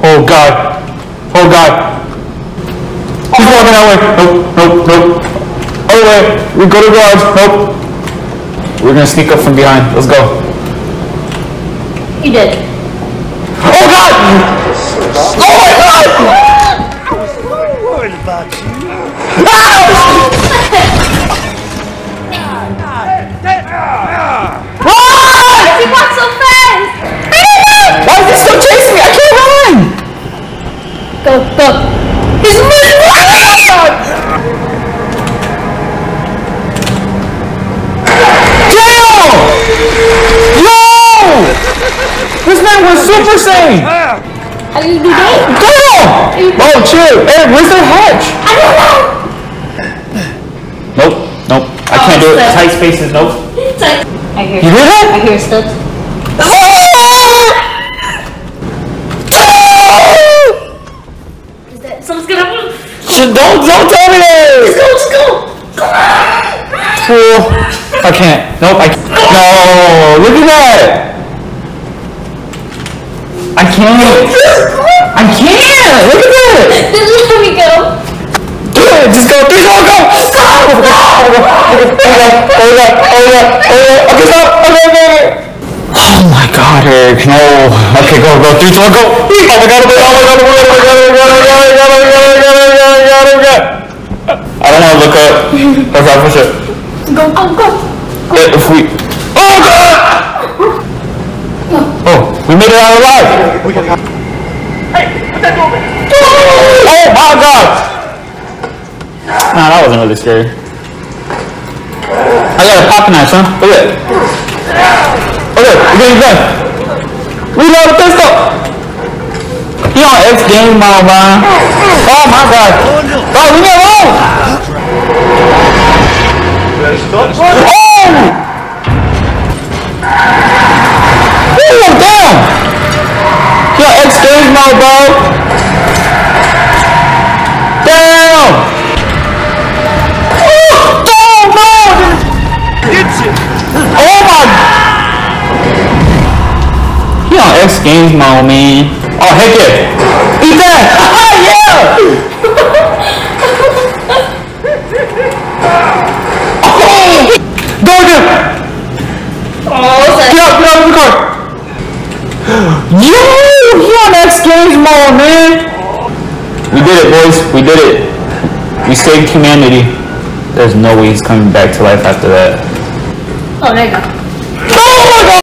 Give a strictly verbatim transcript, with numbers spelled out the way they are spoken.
Oh god. Oh god. He's walking that way. Nope, nope, nope. Other way. We go to the garage. Nope. We're gonna sneak up from behind. Let's go. You did. Oh god! Oh my god! I was so worried about you. He walked so fast! Why is he still chasing me? I can't run! Go, go. He's moving! Damn! Yo! This man was Super Saiyan! How do you do that? Damn! Oh, chill. Eric, where's the hatch? I don't know! Nope, nope. I Oh, can't do it. slip. Tight spaces, nope. It's like, I hear You hear that? I hear stuff. Is that someone's gonna Shit, don't, don't tell me Let's that! go, let's go! Come on! Fool. I can't. Nope, I can't. No, look at that! I can't. I can't! Look at that! This is where we go. Do it! Just go! Three, two, go! Stop! Oh my god! Oh my god! Oh my god! Okay, stop! Okay, okay! Oh my god, Eric, no. Okay, go, go. Three, two, one, go! Oh my god! Oh my god! Oh my god! Oh my god! Oh my god! Oh my god! Oh my god! Oh my god! Oh my god! Oh my god! I don't want to look up. Let's not push it. Go, go, go. Yeah, if we... Oh god! Oh, we made it out alive! Hey, put that door back. Oh my god! Nah, that wasn't really scary. I got a pocket knife, son. Look at it. Look at it. We're getting done. Reload the pistol! He on X game mode, man. Oh my god. Oh, leave me alone! Oh! Oh, damn! He on X game mode, bro. Damn! Oh, damn, no! Get you. Oh my! He on X Games mode, man. Oh heck yeah! Eat that! Yeah! Oh! Go again! Oh, Get out! Get out of the car! Yo! He on X Games mode, man! We did it, boys. We did it. We saved humanity. There's no way he's coming back to life after that. oh, there you go.